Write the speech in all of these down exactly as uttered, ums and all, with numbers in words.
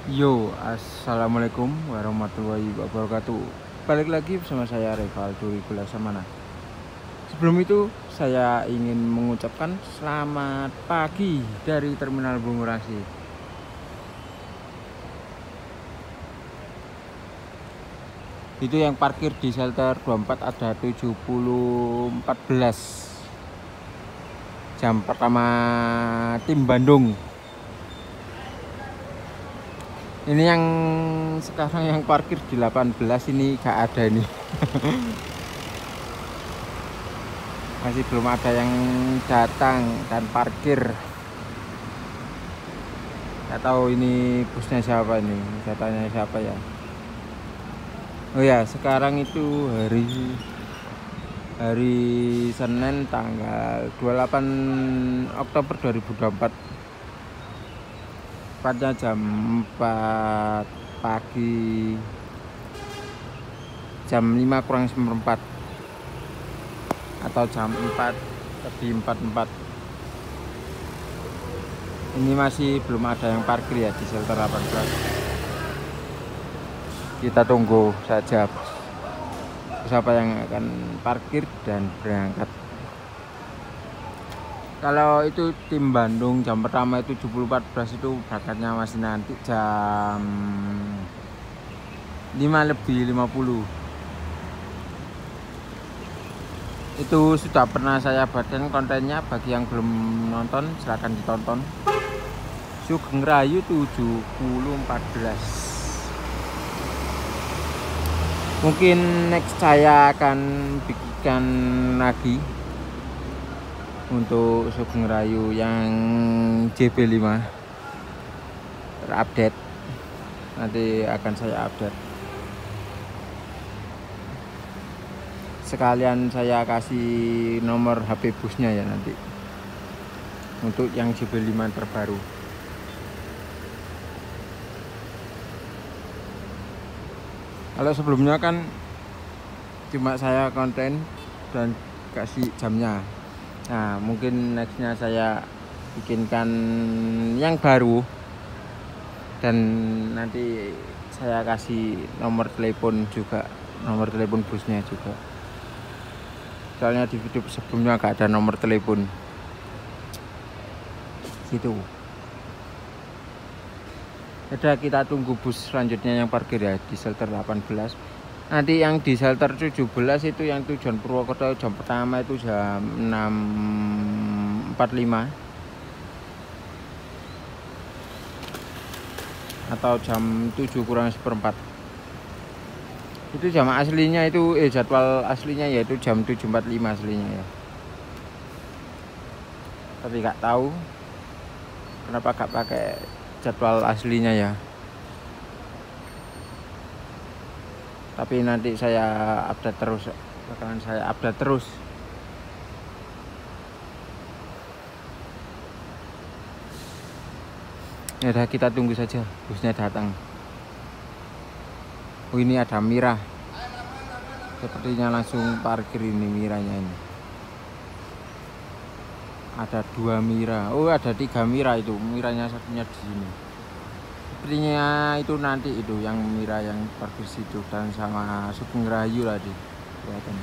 Yo, assalamualaikum warahmatullahi wabarakatuh. Balik lagi bersama saya Revaldo Regular Samana. Sebelum itu, saya ingin mengucapkan selamat pagi dari Terminal Bungurasi. Itu yang parkir di shelter dua puluh empat ada tujuh puluh empat belas. Jam pertama tim Bandung. Ini yang sekarang yang parkir di delapan belas ini gak ada ini. Masih belum ada yang datang dan parkir. Gak tahu ini busnya siapa ini, datanya siapa ya. Oh ya, sekarang itu hari hari Senin tanggal dua puluh delapan Oktober dua ribu dua puluh empat. Tepatnya jam empat pagi, jam lima kurang seperempat atau jam empat lebih empat puluh empat. Ini masih belum ada yang parkir ya di shelter delapan belas. Kita tunggu saja siapa yang akan parkir dan berangkat. Kalau itu tim Bandung jam pertama itu tujuh puluh empat belas itu berangkatnya masih nanti jam lima lebih lima puluh. Itu sudah pernah saya buatkan kontennya, bagi yang belum nonton silahkan ditonton. Sugeng Rayu tujuh puluh empat belas. Mungkin next saya akan bikinkan lagi untuk Sugeng Rayu yang J B lima terupdate, nanti akan saya update. Sekalian saya kasih nomor H P busnya ya nanti untuk yang J B lima terbaru. Kalau sebelumnya kan cuma saya konten dan kasih jamnya. Nah, mungkin nextnya saya bikinkan yang baru dan nanti saya kasih nomor telepon juga, nomor telepon busnya juga. Soalnya di video sebelumnya gak ada nomor telepon. Gitu. Udah, kita tunggu bus selanjutnya yang parkir ya di shelter delapan belas. Nanti yang di shelter tujuh belas itu yang tujuan Purwokerto jam pertama itu jam enam empat puluh lima atau jam tujuh kurang seperempat. Itu jam aslinya itu eh jadwal aslinya yaitu jam tujuh empat puluh lima aslinya ya. Tapi nggak tahu kenapa gak pakai jadwal aslinya ya. Tapi nanti saya update terus, bakalan saya update terus. Ya udah, kita tunggu saja busnya datang. Oh, ini ada Mira. Sepertinya langsung parkir ini Miranya ini. Ada dua Mira. Oh, ada tiga Mira itu. Miranya satunya di sini. Sepertinya itu nanti itu yang Mira yang parkir situ dan sama Sugeng Rayu tadi. Kelihatan.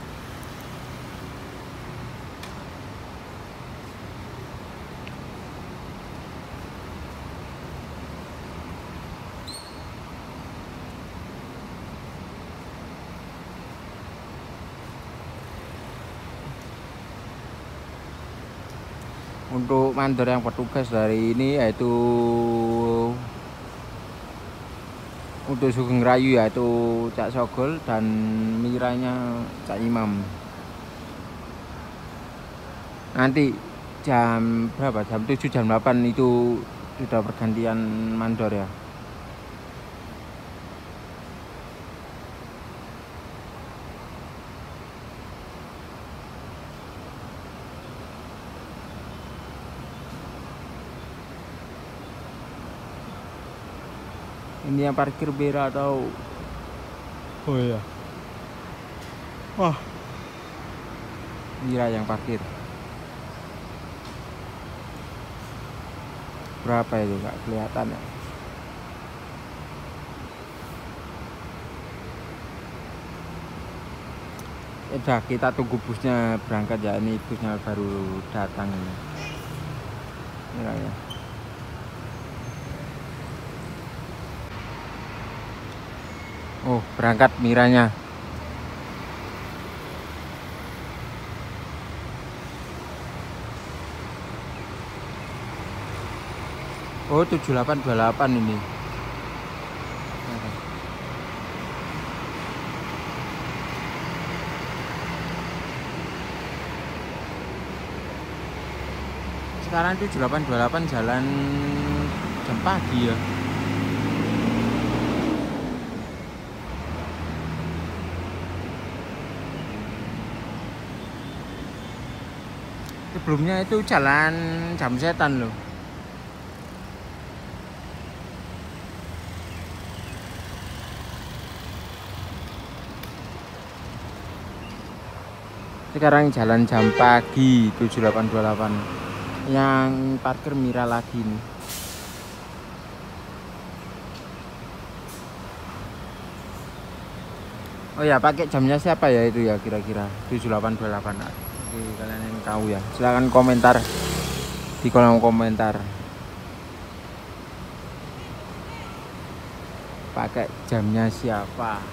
Untuk mandor yang bertugas dari ini yaitu untuk Sugeng Rayu yaitu Cak Sogol dan Miranya Cak Imam. Nanti jam berapa? Jam tujuh jam delapan itu sudah pergantian mandor ya. Ini yang parkir Bera atau oh iya. Wah. Mira yang parkir. Berapa itu nggak kelihatan ya. Udah kita tunggu busnya berangkat ya. Ini busnya baru datang ini. Ya, ya. Oh, berangkat Miranya. Oh, tujuh delapan dua delapan ini. Sekarang tujuh delapan dua delapan jalan jam pagi ya. Sebelumnya itu jalan jam setan loh. Sekarang jalan jam pagi tujuh delapan dua delapan. Yang parkir Mira lagi nih. Oh ya, pakai jamnya siapa ya itu ya kira-kira tujuh delapan dua delapan. Oke, kalian yang tahu ya silahkan komentar di kolom komentar. Pakai jamnya siapa?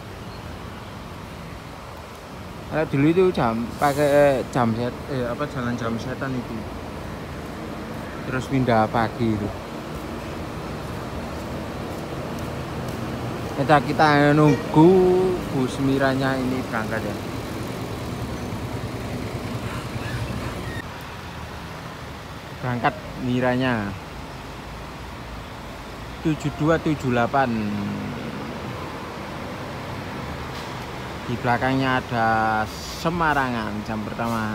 Kalau dulu itu jam pakai jam set eh apa jalan jam setan itu. Terus pindah pagi itu. Kita kita nunggu bus Miranya ini berangkat ya. Berangkat Miranya tujuh dua tujuh delapan. Di belakangnya ada Semarangan jam pertama.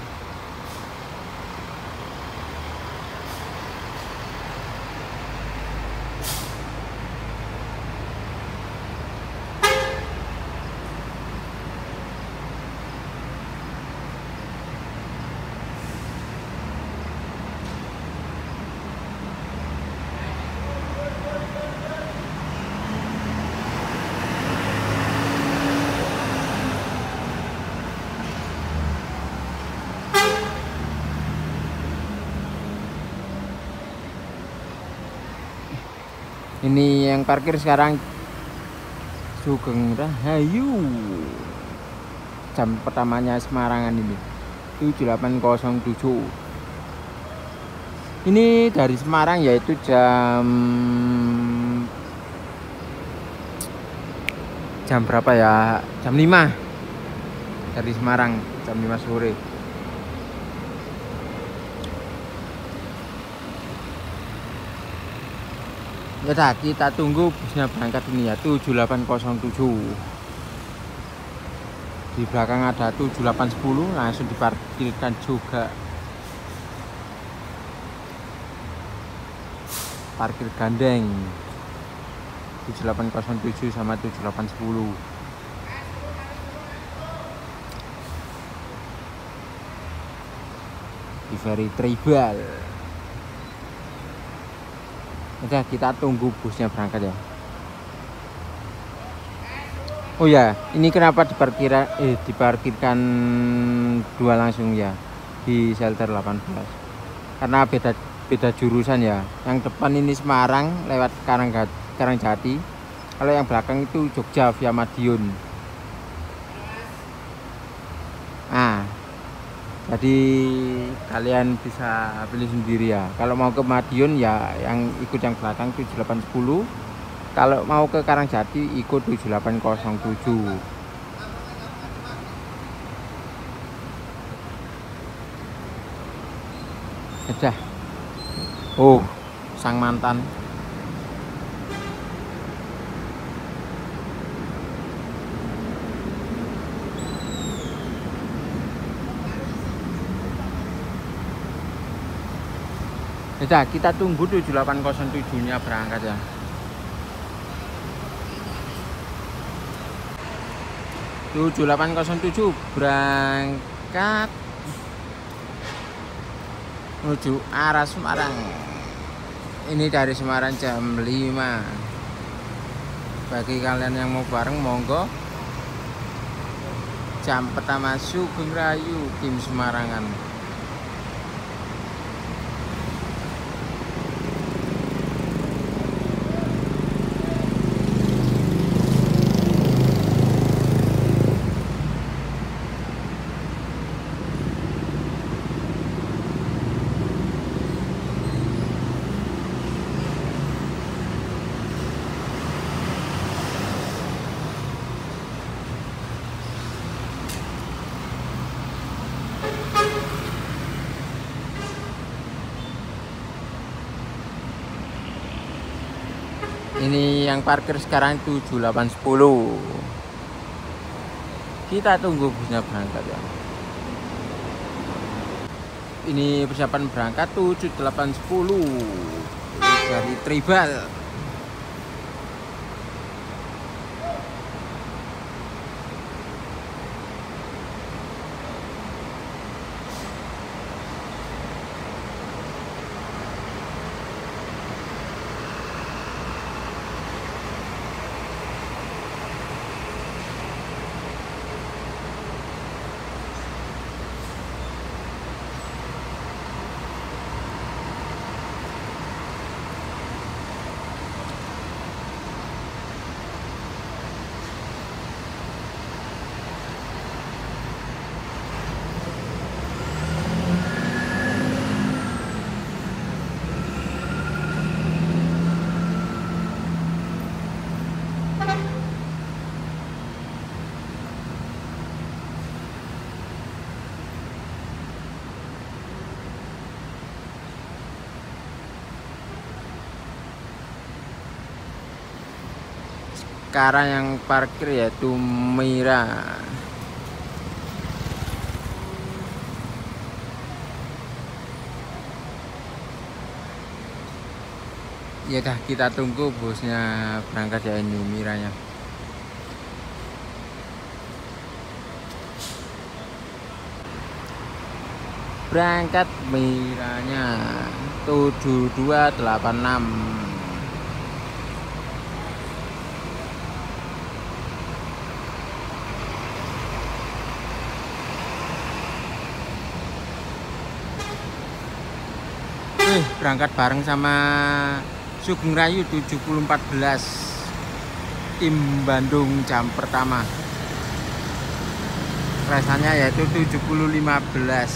Ini yang parkir sekarang Sugeng Rahayu. Jam pertamanya Semarangan ini tujuh delapan nol tujuh. Ini dari Semarang yaitu jam jam berapa ya? Jam lima. Dari Semarang jam lima sore. Ya dah, kita tunggu busnya berangkat ini ya tujuh delapan nol tujuh. Di belakang ada tujuh delapan sepuluh, langsung diparkirkan juga. Parkir gandeng tujuh delapan nol tujuh sama tujuh delapan sepuluh. Di Ferry Tribal. Udah, kita tunggu busnya berangkat ya. Oh ya, ini kenapa diparkir eh diparkirkan dua langsung ya di shelter delapan belas? Karena beda beda jurusan ya. Yang depan ini Semarang lewat Karangjati. Kalau yang belakang itu Jogja via Madiun. Nah, jadi kalian bisa pilih sendiri ya. Kalau mau ke Madiun ya yang ikut yang belakang tujuh delapan sepuluh. Kalau mau ke Karangjati ikut tujuh delapan nol tujuh. Sudah. Oh, sang mantan. Sudah, kita tunggu tujuh delapan nol tujuh nya berangkat ya. tujuh delapan nol tujuh berangkat menuju arah Semarang. Ini dari Semarang jam lima. Bagi kalian yang mau bareng monggo. jam pertama Sugeng Rayu tim Semarangan. Ini yang parkir sekarang tujuh delapan sepuluh. Kita tunggu busnya berangkat ya. Ini persiapan berangkat tujuh delapan sepuluh dari Tribal. Sekarang yang parkir yaitu Mira. Ya dah, kita tunggu busnya berangkat ya, ini Miranya. Berangkat Miranya tujuh dua delapan enam. Eh, berangkat bareng sama Sugeng Rayu tujuh puluh empat belas tim Bandung jam pertama. Rasanya yaitu tujuh puluh lima belas.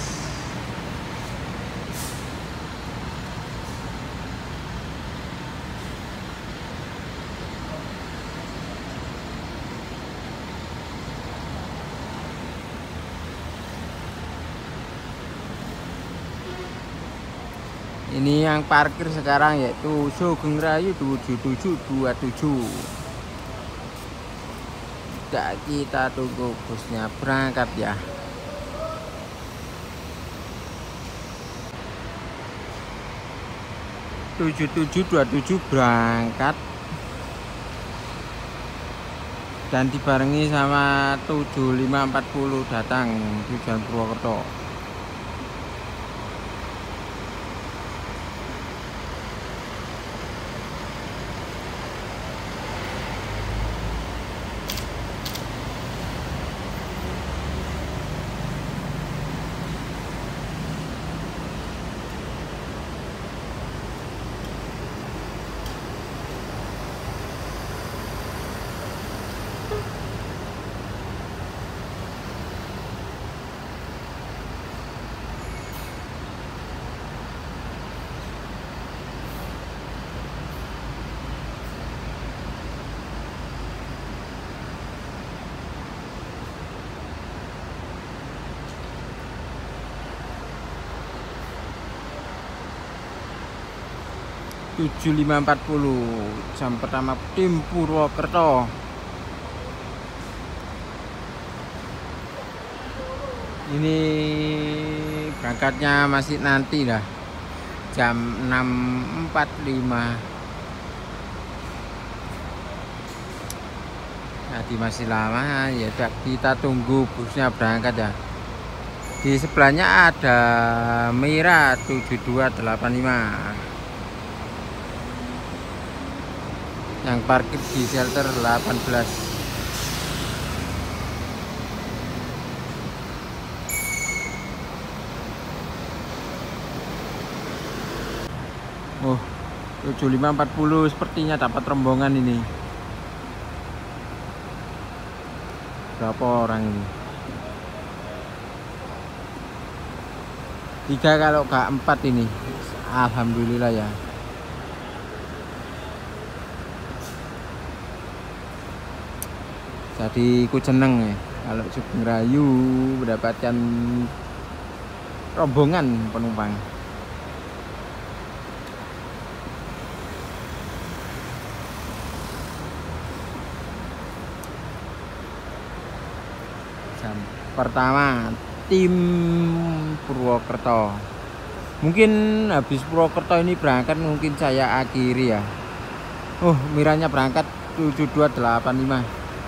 Ini yang parkir sekarang yaitu Sugeng Rayu tujuh tujuh dua tujuh. Kita tunggu busnya berangkat ya. tujuh tujuh dua tujuh berangkat dan dibarengi sama tujuh lima empat puluh datang tujuan Purwokerto. tujuh lima empat puluh jam pertama tim Purwokerto. Ini berangkatnya masih nanti lah, jam enam empat puluh lima. Jadi masih lama ya, kita tunggu busnya berangkat ya. Di sebelahnya ada Mira tujuh dua delapan lima yang parkir di shelter delapan belas. tujuh lima empat puluh sepertinya dapat rombongan ini. Berapa orang ini? Tiga kalau gak empat ini. Alhamdulillah ya. Jadi ku seneng ya kalau Sugeng Rayu mendapatkan rombongan penumpang. Jam pertama tim Purwokerto. Mungkin habis Purwokerto ini berangkat mungkin saya akhiri ya. Oh, miranya berangkat tujuh dua delapan lima.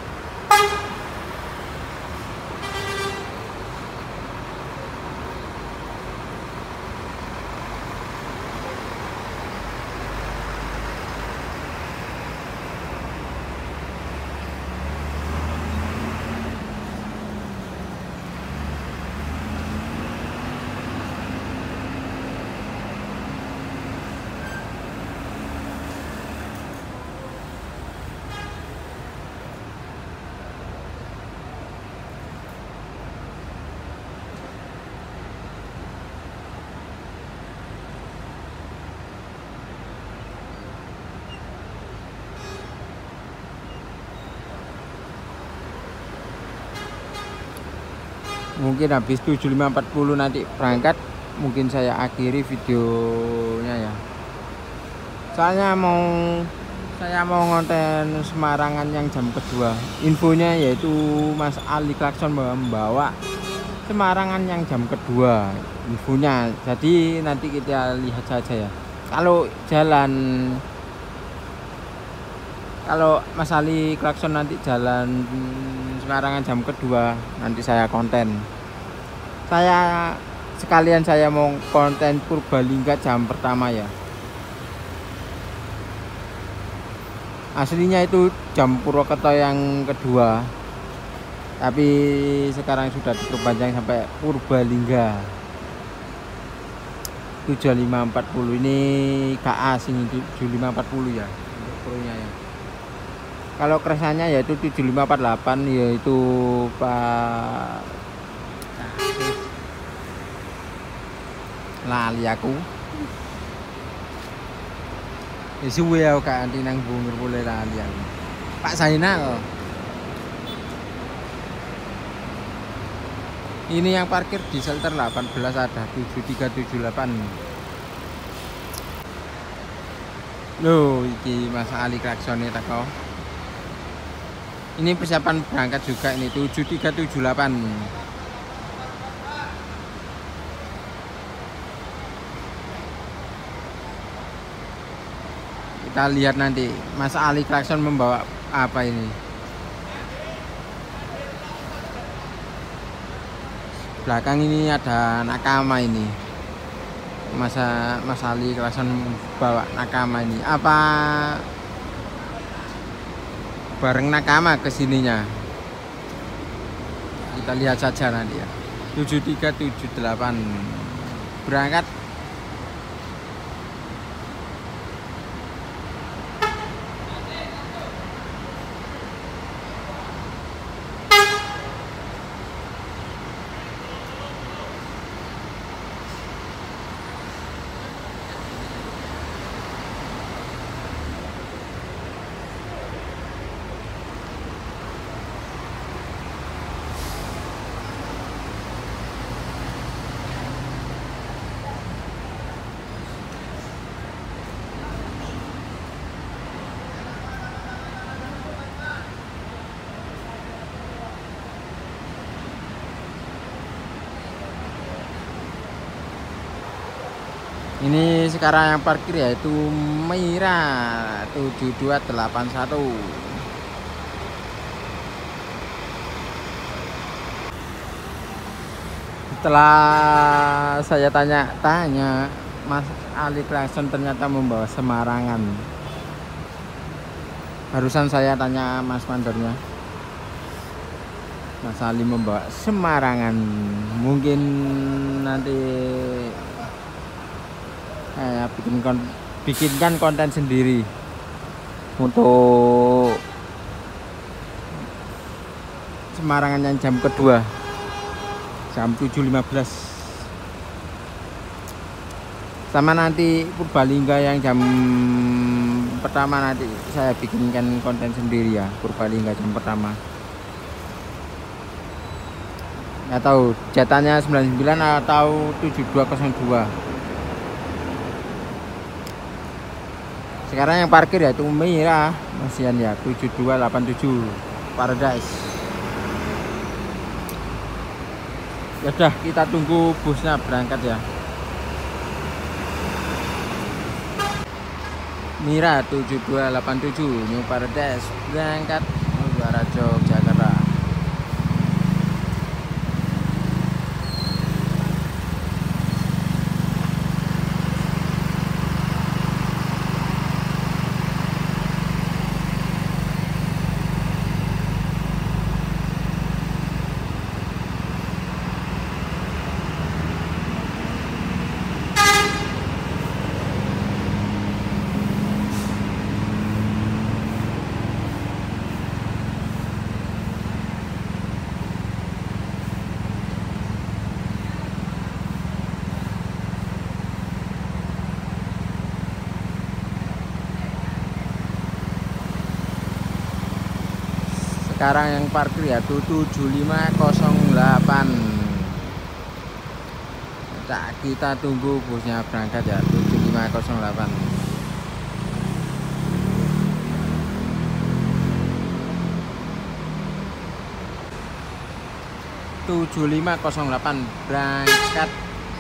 Mungkin habis tujuh lima empat puluh nanti berangkat, mungkin saya akhiri videonya ya. Soalnya mau saya mau ngonten Semarangan yang jam kedua. Infonya yaitu Mas Ali Klakson membawa Semarangan yang jam kedua infonya. Jadi nanti kita lihat saja ya. Kalau jalan Kalau Mas Ali Klakson nanti jalan Semarangan jam kedua, nanti saya konten. Saya sekalian saya mau konten Purbalingga jam pertama ya. Aslinya itu jam Purwokerto yang kedua, tapi sekarang sudah diperpanjang sampai Purbalingga tujuh lima empat puluh. Ini K A sini tujuh lima empat puluh ya untuk krunya ya. Kalau keresannya yaitu tujuh lima empat delapan, yaitu Pak lali aku. Ya suwe aku Kak anti nang bungur boleh lali aku. Pak Zainal. Ini yang parkir di shelter delapan belas ada tujuh tiga tujuh delapan. Loh, iki Mas Ali Klaksone teko. Ini persiapan berangkat juga ini tujuh tiga tujuh delapan. Kita lihat nanti Mas Ali Klakson membawa apa ini. Belakang ini ada nakama ini. Masa Mas Ali Klakson bawa nakama ini. Apa bareng nakama kesininya? Kita lihat saja nanti ya. tujuh tiga tujuh delapan berangkat. Ini sekarang yang parkir yaitu Mira tujuh dua delapan satu. Setelah saya tanya-tanya, Mas Ali Klakson ternyata membawa Semarangan. Barusan saya tanya Mas mandornya, Mas Ali membawa Semarangan. Mungkin nanti saya bikin bikinkan konten sendiri untuk Semarangan yang jam kedua, jam tujuh lima belas, sama nanti Purbalingga yang jam pertama nanti saya bikinkan konten sendiri ya. Purbalingga jam pertama nggak tahu jatahnya sembilan puluh sembilan atau tujuh dua nol dua. Sekarang yang parkir ya itu Mira masihan ya, tujuh dua delapan tujuh Paradise. Ya udah, kita tunggu busnya berangkat ya. Mira tujuh dua delapan tujuh New Paradise berangkat menuju arah Yogyakarta. Sekarang yang parkir ya tujuh lima nol delapan. Nah, kita tunggu busnya berangkat ya, tujuh lima nol delapan. tujuh lima nol delapan berangkat.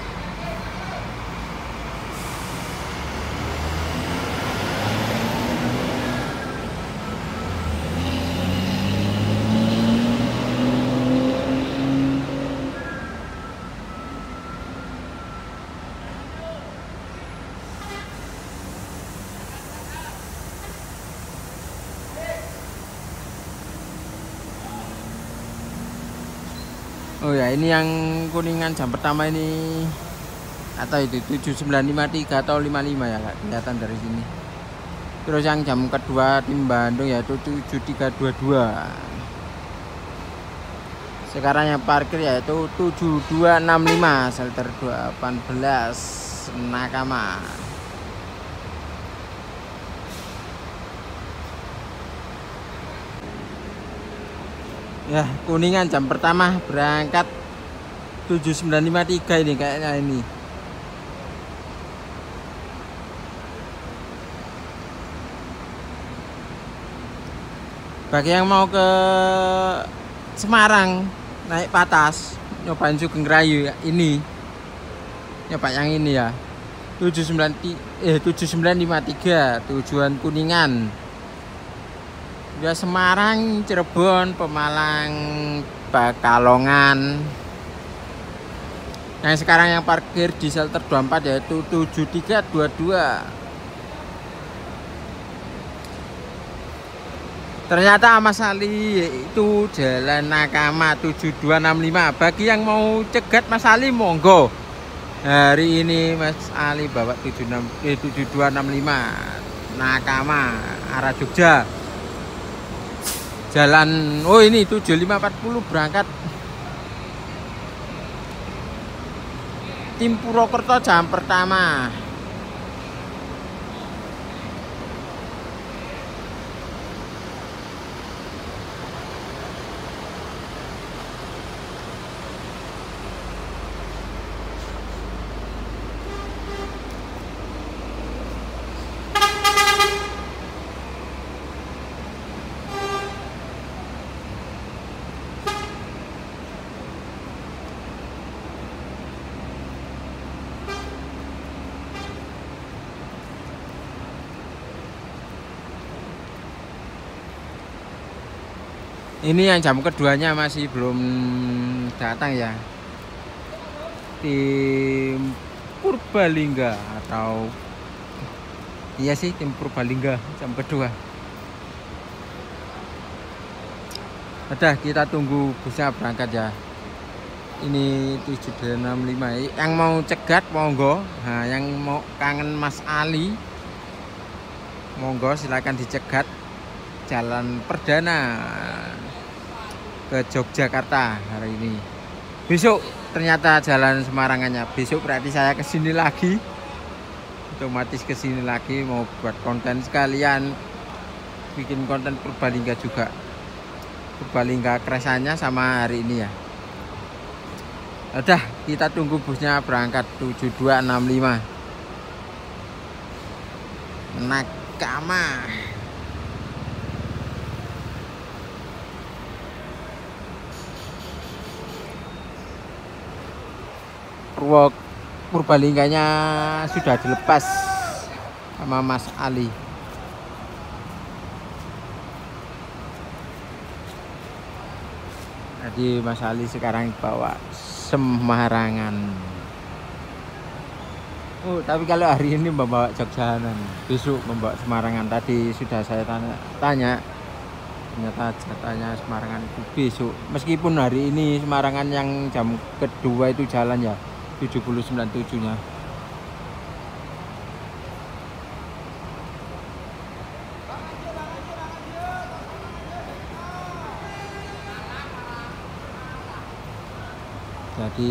Oh ya, ini yang Kuningan jam pertama ini atau itu tujuh sembilan lima tiga atau lima lima ya, Kak, kelihatan dari sini. Terus yang jam kedua tim Bandung yaitu tujuh tiga dua dua. Sekarang yang parkir yaitu tujuh dua enam lima shelter delapan belas Nakama. Ya, Kuningan jam pertama berangkat tujuh sembilan lima tiga ini kayaknya ini. Bagi yang mau ke Semarang naik Patas, nyobain Sugeng Rayu ya, ini. Nyoba yang ini ya. tujuh sembilan lima tiga tujuan Kuningan. Ya Semarang, Cirebon, Pemalang, Bakalongan. Yang sekarang yang parkir di shelter dua puluh empat yaitu tujuh tiga dua dua. Ternyata Mas Ali itu Jalan Nakama tujuh dua enam lima. Bagi yang mau cegat Mas Ali monggo. Hari ini Mas Ali bawa tujuh dua enam lima Nakama arah Jogja. Jalan, oh ini tujuh lima empat nol berangkat tim Purwokerto jam pertama. Ini yang jam keduanya masih belum datang ya, tim Purbalingga atau iya sih tim Purbalingga jam kedua. Udah, kita tunggu busnya berangkat ya. Ini tujuh dua enam lima. Yang mau cegat monggo. Nah, yang mau kangen Mas Ali monggo silakan dicegat jalan perdana ke Yogyakarta hari ini. Besok ternyata jalan Semarangannya. Besok berarti saya kesini lagi, otomatis kesini lagi mau buat konten sekalian bikin konten Purbalingga juga, Purbalingga kresannya sama hari ini ya. Udah, kita tunggu busnya berangkat tujuh dua enam lima Nakama. Purwok Purbalingganya sudah dilepas sama Mas Ali. Jadi Mas Ali sekarang bawa Semarangan. Oh, tapi kalau hari ini membawa Jogjanan, besok membawa Semarangan. Tadi sudah saya tanya, tanya ternyata jatahnya Semarangan itu besok. Meskipun hari ini Semarangan yang jam kedua itu jalan ya, tujuh puluh sembilan tujuh nya. Jadi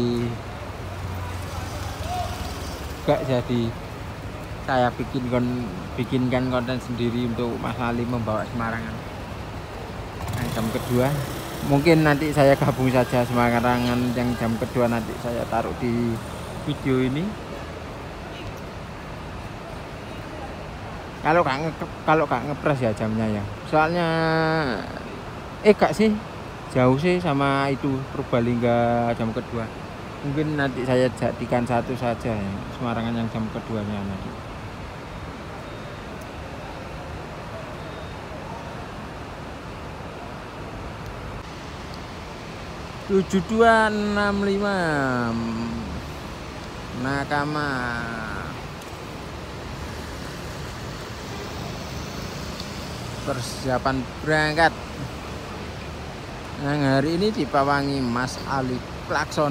gak jadi saya bikin kon bikinkan konten sendiri untuk Mas Ali membawa Semarangan. Nah, jam kedua mungkin nanti saya gabung saja Semarangan yang jam kedua, nanti saya taruh di video ini. Kalau gak nge kalau gak ngepres ya jamnya ya, soalnya eh gak sih jauh sih sama itu Purbalingga jam kedua. Mungkin nanti saya jadikan satu saja ya, Semarangan yang jam keduanya nanti. tujuh dua enam lima Nakama. Persiapan berangkat. Yang hari ini dipawangi Mas Ali klakson.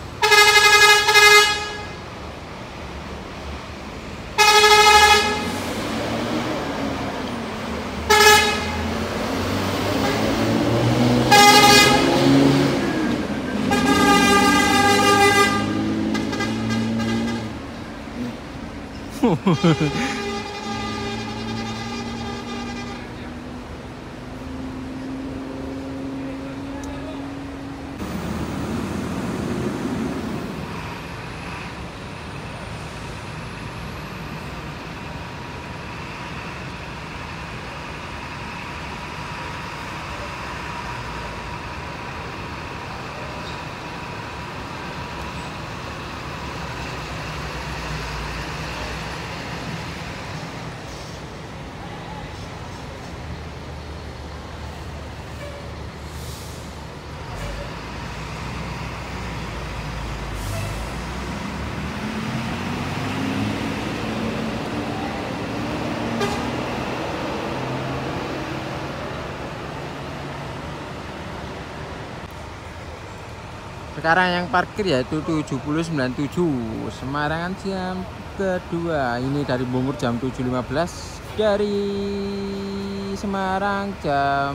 Sekarang yang parkir yaitu tujuh puluh sembilan tujuh Semarangan jam kedua. Ini dari Bungur jam tujuh lima belas, dari Semarang jam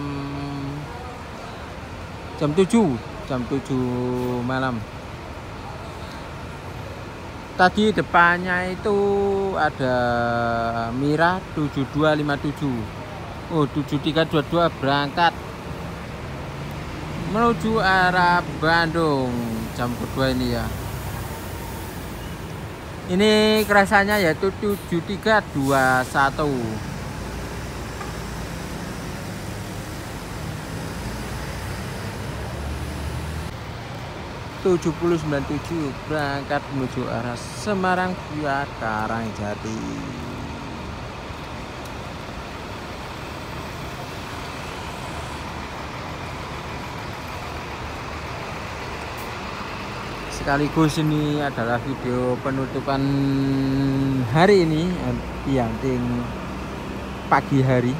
jam tujuh jam tujuh malam. Tadi depannya itu ada Mira tujuh dua lima tujuh. Oh, tujuh tiga dua dua berangkat menuju arah Bandung jam kedua ini ya. Ini kerasanya yaitu tujuh tiga dua satu. tujuh puluh sembilan tujuh berangkat menuju arah Semarang via Karangjati. Sekaligus ini adalah video penutupan hari ini, yang pagi hari.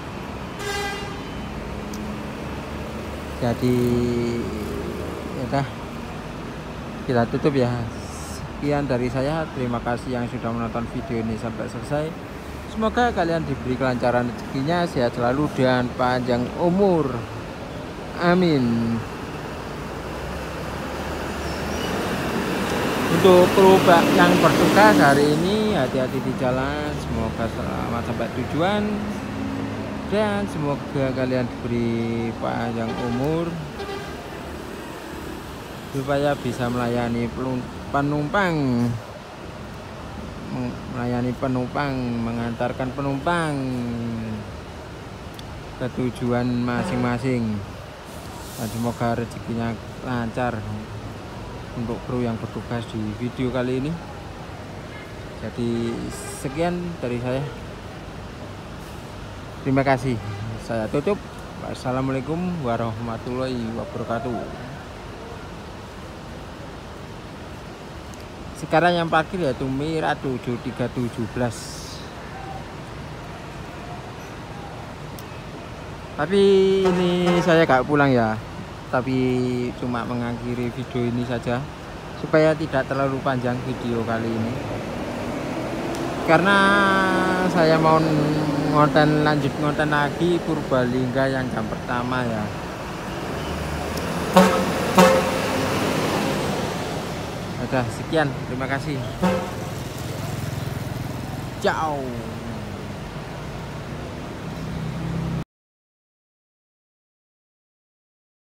Jadi ya, kita tutup ya. Sekian dari saya, terima kasih yang sudah menonton video ini sampai selesai. Semoga kalian diberi kelancaran rezekinya, sehat selalu dan panjang umur. Amin. Untuk kru yang bertugas hari ini, hati-hati di jalan, semoga selamat sampai tujuan, dan semoga kalian diberi panjang umur supaya bisa melayani penumpang melayani penumpang mengantarkan penumpang ke tujuan masing-masing, dan semoga rezekinya lancar untuk kru yang bertugas di video kali ini. Jadi sekian dari saya, terima kasih, saya tutup. Wassalamualaikum warahmatullahi wabarakatuh. Sekarang yang parkir yaitu Mira tujuh tiga tujuh belas. Tapi ini saya gak pulang ya, tapi cuma mengakhiri video ini saja supaya tidak terlalu panjang video kali ini, karena saya mau ngonten lanjut ngonten lagi Purbalingga yang jam pertama ya. Udah sekian, terima kasih, ciao.